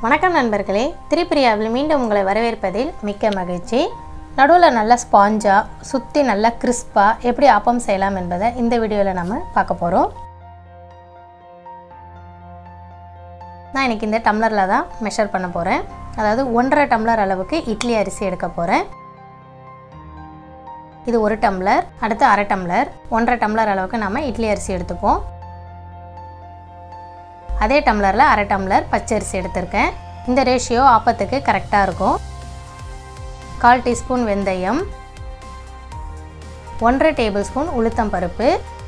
வணக்கம் நண்பர்களே, திரிபிரியாவில் மீண்டும் உங்களை வரவேற்பதில் மிக்க மகிழ்ச்சி. நடுவில் நல்ல ஸ்பாஞ்சா சுற்றி நல்லா கிறிஸ்பாக எப்படி ஆப்பம் செய்யலாம் என்பதை இந்த வீடியோவில் நம்ம பார்க்க போகிறோம். நான் இன்றைக்கி இந்த டம்ளரில் தான் மெஷர் பண்ண போகிறேன். அதாவது 1.5 டம்ளர் அளவுக்கு இட்லி அரிசி எடுக்க போகிறேன். இது 1 டம்ளர், அடுத்து 1/2 டம்ளர், 1.5 டம்ளர் அளவுக்கு நம்ம இட்லி அரிசி எடுத்துப்போம். அதே டம்ளரில் 1/2 டம்ளர் பச்சரிசி எடுத்திருக்கேன். இந்த ரேஷியோ ஆப்பத்துக்கு கரெக்டாக இருக்கும். 1/4 டீஸ்பூன் வெந்தயம், 1.5 டேபிள் ஸ்பூன் உளுத்தம் பருப்பு.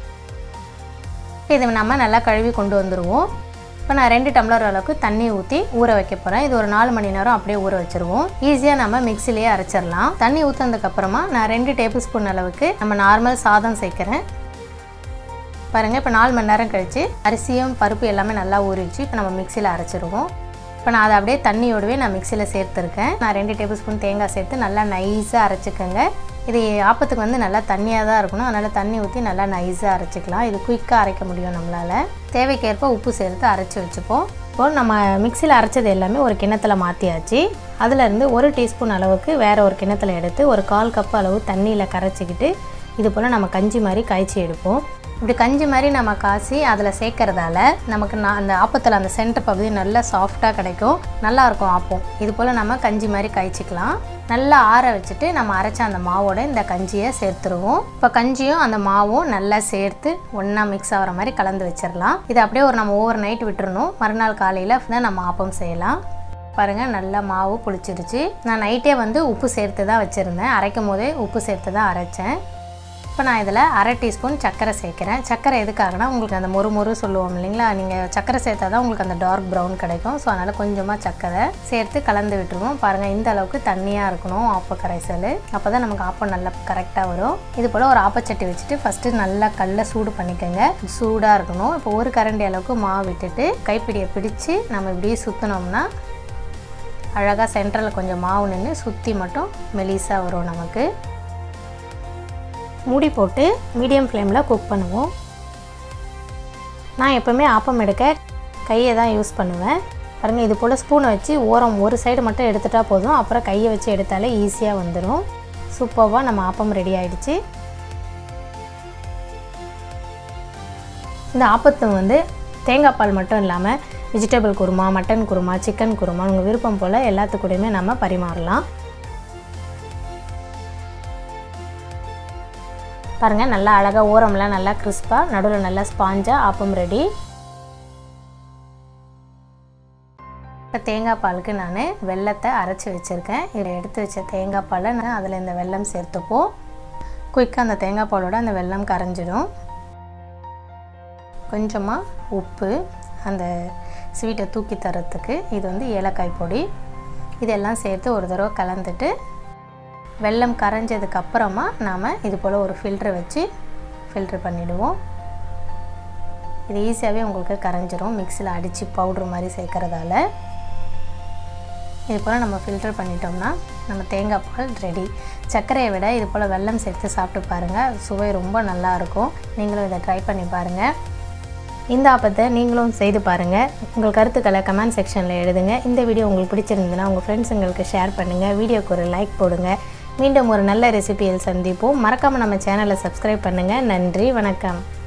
இது நம்ம நல்லா கழுவி கொண்டு வந்துடுவோம். இப்போ நான் 2 டம்ளர் அளவுக்கு தண்ணி ஊற்றி ஊற வைக்க போகிறேன். இது ஒரு 4 மணி நேரம் அப்படியே ஊற வச்சுருவோம். ஈஸியாக நம்ம மிக்சிலேயே அரைச்சிடலாம். தண்ணி ஊற்றினதுக்கப்புறமா நான் 2 டேபிள் ஸ்பூன் அளவுக்கு நம்ம நார்மல் சாதம் சேர்க்குறேன். பாருங்கள், இப்போ 4 மணி நேரம் கழித்து அரிசியும் பருப்பு எல்லாமே நல்லா ஊறிச்சு. இப்போ நம்ம மிக்சியில் அரைச்சிடுவோம். இப்போ நான் அதை அப்படியே தண்ணியோடவே நான் மிக்சியில் சேர்த்துருக்கேன். நான் 2 டேபிள் ஸ்பூன் தேங்காய் சேர்த்து நல்லா நைஸாக அரைச்சிக்கோங்க. இது ஆப்பத்துக்கு வந்து நல்லா தண்ணியாக தான் இருக்கணும். அதனால் தண்ணி ஊற்றி நல்லா நைஸாக அரைச்சிக்கலாம். இது குயிக்காக அரைக்க முடியும் நம்மளால். தேவைக்கேற்ப உப்பு சேர்த்து அரைச்சி வச்சுப்போம். இப்போது நம்ம மிக்சியில் அரைச்சது எல்லாமே ஒரு கிண்ணத்தில் மாற்றியாச்சு. அதிலேருந்து 1 டீஸ்பூன் அளவுக்கு வேறு ஒரு கிண்ணத்தில் எடுத்து ஒரு 1/4 கப் அளவு தண்ணியில் கரைச்சிக்கிட்டு இது போல் நம்ம கஞ்சி மாதிரி காய்ச்சி எடுப்போம். இப்படி கஞ்சி மாதிரி நம்ம காய்ச்சி அதில் சேர்க்கறதால நமக்கு அந்த ஆப்பத்தில் அந்த சென்டர் பகுதி நல்லா சாஃப்டாக கிடைக்கும், நல்லாயிருக்கும் ஆப்பம். இது போல் நம்ம கஞ்சி மாதிரி காய்ச்சிக்கலாம். நல்லா ஆற வச்சுட்டு நம்ம அரைச்ச அந்த மாவோட இந்த கஞ்சியை சேர்த்துருவோம். இப்போ கஞ்சியும் அந்த மாவும் நல்லா சேர்த்து ஒன்றா மிக்ஸ் ஆகிற மாதிரி கலந்து வச்சிடலாம். இது அப்படியே நம்ம ஓவர் நைட் விட்டுறணும். மறுநாள் காலையில் தான் நம்ம ஆப்பம் செய்யலாம். பாருங்கள், நல்லா மாவு புளிச்சிருச்சு. நான் நைட்டே வந்து உப்பு சேர்த்து தான் வச்சுருந்தேன். அரைக்கும் போதே உப்பு சேர்த்து தான் அரைச்சேன். இப்போ நான் இதில் 1/2 டீஸ்பூன் சர்க்கரை சேர்க்குறேன். சர்க்கரை எதுக்காகனா உங்களுக்கு அந்த மொறு சொல்லுவோம் இல்லைங்களா, நீங்கள் சர்க்கரை சேர்த்தா தான் உங்களுக்கு அந்த டார்க் ப்ரௌன் கிடைக்கும். ஸோ அதனால் கொஞ்சமாக சர்க்கரை சேர்த்து கலந்து விட்டுருவோம். பாருங்கள், இந்த அளவுக்கு தண்ணியாக இருக்கணும் ஆப்ப கரைசல். அப்போ தான் நமக்கு ஆப்பம் நல்லா கரெக்டாக வரும். இது போல் ஒரு ஆப்பச்சட்டி வச்சுட்டு ஃபஸ்ட்டு நல்லா கல்லை சூடு பண்ணிக்கோங்க. சூடாக இருக்கணும். இப்போ 1 கரண்டி அளவுக்கு மாவு விட்டுட்டு கைப்பிடியை பிடிச்சி நம்ம இப்படியே சுற்றினோம்னா அழகாக சென்டரில் கொஞ்சம் மாவு நின்று சுற்றி மட்டும் மெலிசாக வரும். நமக்கு மூடி போட்டு மீடியம் ஃப்ளேமில் குக் பண்ணுவோம். நான் எப்போவுமே ஆப்பம் எடுக்க கையை தான் யூஸ் பண்ணுவேன். பாருங்கள், இது போல் ஸ்பூனை வச்சு ஓரம் ஒரு சைடு மட்டும் எடுத்துட்டா போதும். அப்புறம் கையை வச்சு எடுத்தாலே ஈஸியாக வந்துடும். சூப்பராக நம்ம ஆப்பம் ரெடி ஆகிடுச்சு. இந்த ஆப்பத்தை வந்து தேங்காய் பால் மட்டும் இல்லாமல் vegetable korma, mutton korma, chicken korma உங்கள் விருப்பம் போல் எல்லாத்துக்கூடையுமே நம்ம பரிமாறலாம். பாருங்கள், நல்லா அழகாக ஓரம்லாம் நல்லா கிறிஸ்பாக, நடுவில் நல்லா ஸ்பாஞ்சாக ஆப்பம் ரெடி. இப்போ தேங்காய் பாலுக்கு நான் வெல்லத்தை அரைச்சி வச்சுருக்கேன். இதில் எடுத்து வச்ச தேங்காய் பாலை நான் அதில் இந்த வெல்லம் சேர்த்துப்போம். குயிக்காக அந்த தேங்காய் பாலோட அந்த வெல்லம் கரைஞ்சிடும். கொஞ்சமாக உப்பு, அந்த ஸ்வீட்டை தூக்கி தரத்துக்கு இது வந்து ஏலக்காய் பொடி, இதெல்லாம் சேர்த்து ஒரு தடவை கலந்துட்டு வெல்லம் கரைஞ்சதுக்கப்புறமா நாம் இது போல் ஒரு ஃபில்ட்ரு வச்சு ஃபில்ட்ரு பண்ணிவிடுவோம். இது ஈஸியாகவே உங்களுக்கு கரைஞ்சிரும் மிக்ஸியில் அடித்து பவுட்ரு மாதிரி சேர்க்குறதால. இது போல் நம்ம ஃபில்டர் பண்ணிட்டோம்னா நம்ம தேங்காய் பால் ரெடி. சர்க்கரையை விட இது போல் வெல்லம் சேர்த்து சாப்பிட்டு பாருங்கள், சுவை ரொம்ப நல்லாயிருக்கும். நீங்களும் இதை ட்ரை பண்ணி பாருங்கள். இந்த ஆப்பத்தை நீங்களும் செய்து பாருங்கள். உங்கள் கருத்துக்களை கமெண்ட் செக்ஷனில் எழுதுங்க. இந்த வீடியோ உங்களுக்கு பிடிச்சிருந்ததுன்னா உங்கள் ஃப்ரெண்ட்ஸுங்களுக்கு ஷேர் பண்ணுங்கள். வீடியோக்கு ஒரு லைக் போடுங்க. மீண்டும் ஒரு நல்ல ரெசிபியில் சந்திப்போம். மறக்காமல் நம்ம சேனலை சப்ஸ்கிரைப் பண்ணுங்கள். நன்றி, வணக்கம்.